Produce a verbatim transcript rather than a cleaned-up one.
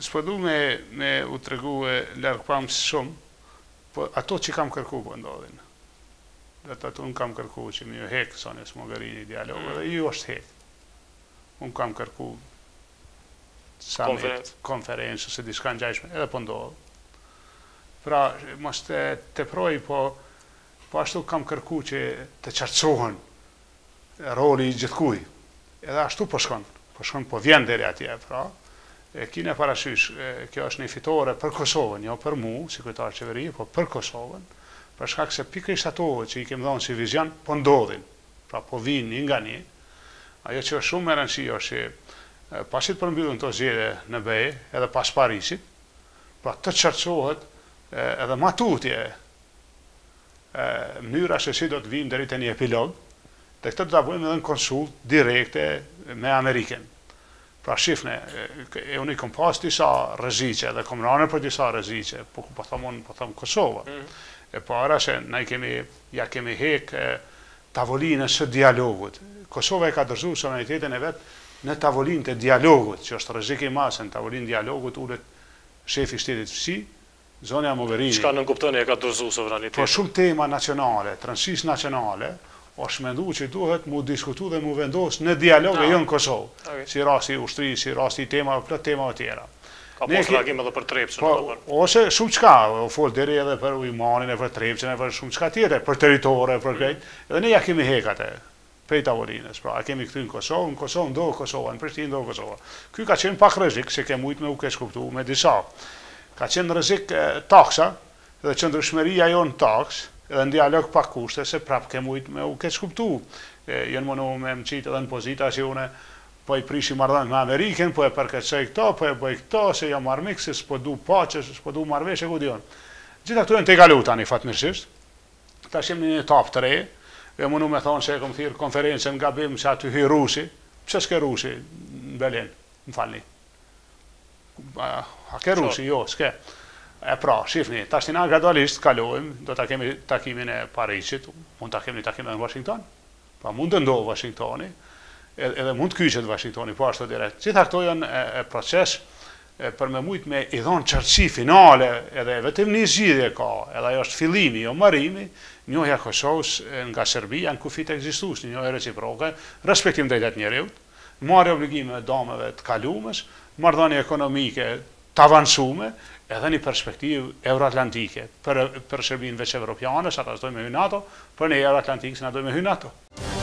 s'po du me, me u tregu e largpam shumë, po ato që kam kërku po ndodhin. Dhe të ato unë kam kërku që mi ju hek Sonja Smogherini dialog, mm. dhe ju është hek. Unë kam kërku summit, konferencë, ose diçka ngjashme, edhe po ndodh. Pra, mos të teproj, po, po ashtu kam kërku që të qartësohen roli i gjithkuj. Edhe ashtu po shkon, po shkon, po vjen deri atje, pra. E kine parasysh, e, kjo është një fitore për Kosovën, jo për mu, si kryetar qeveri, po për Kosovën, për shkak se pikërisht ato që i kemë dhënë si vizion, po ndodhin, pra po vinë një nga një. Ajo që është shumë e rëndësishme është që pasi të përmbyllën këto zgjedhje në B E, edhe pas Parisit, pra të qartësohet edhe më tutje mënyra se si do të vinë deri te një epilog, dhe këtë do ta bëjmë edhe në konsult direkte me Amerikën. Pra shifne, e unë i kom pas disa rreziqe, dhe kom rënë për disa rreziqe, po po them unë, po them Kosova. Mm. E para se ne kemi ja kemi hek tavolinën së dialogut. Kosova e ka dorëzuar sovranitetin e vet në tavolinë të dialogut, që është rrezik i madh se në tavolinë dialogut ulet shefi i shtetit fsi, zonja Mogherini. Çka nën kuptoni e ka dorëzuar sovranitetin? Po shumë tema nacionale, transish nacionale, është mendu që duhet mu diskutu dhe mu vendos në dialog e jo në Kosovë. Okay. Si rasti ushtri, si rasti tema, plot tema të tjera. Ka pas reagim edhe për Trepçën. Po, ose shumë çka, o fol deri edhe për Ujmanin, e për Trepçën, e për shumë çka tjetër, për territore, për krejt. Edhe ne ja kemi hek atë prej tavolinës, pra, a kemi këtu në Kosovë, në Kosovë ndo Kosova, në Prishtinë ndo Kosova. Ky ka qenë pak rrezik, se ke mujt me u kesh kuptu me disa. Ka qenë rrezik taksa, dhe qëndrueshmëria jonë taks, edhe në dialog pa kushte, se prap ke mujt me u kesh kuptu. Jënë mënu me më qitë edhe në pozita që une po i prishi marrëdhënie me Amerikën, po e përkeqësoj këto, po e bëj këto, se jam armik, se s'po du paqe, s'po du marrëveshje, ku dion. Gjitha këto janë të kalu tani fatmirësisht. Tash jemi në një etapë të re, e mënu me thonë se e kom thirr konferencën gabim se aty hy rusi. Pse s'ke rusi në Belen? Më falni. A ke rusi? Jo, s'ke. E pra, shifni, tash na gradualisht kalojmë, do ta kemi takimin e Parisit, mund ta kemi takimin në Washington. Pra mund të ndodhë Washingtoni, edhe mund të kyçet Washingtoni, po ashtu direkt. Gjitha këto janë e, e proces e, për me mujt me i dhonë qartësi finale, edhe vetëm një zgjidhje ka, edhe ajo është fillimi, jo marrimi, njohja Kosovës nga Serbia në kufit ekzistues, njohja reciproke, respektim drejtat njerëzit, marrje obligime të damave të kaluamës, marrëdhënie ekonomike të avancume, edhe një perspektivë euroatlantike për për Serbinë veç evropiane, sa ta dojmë hy NATO, për në euroatlantikë se na dojmë hy NATO.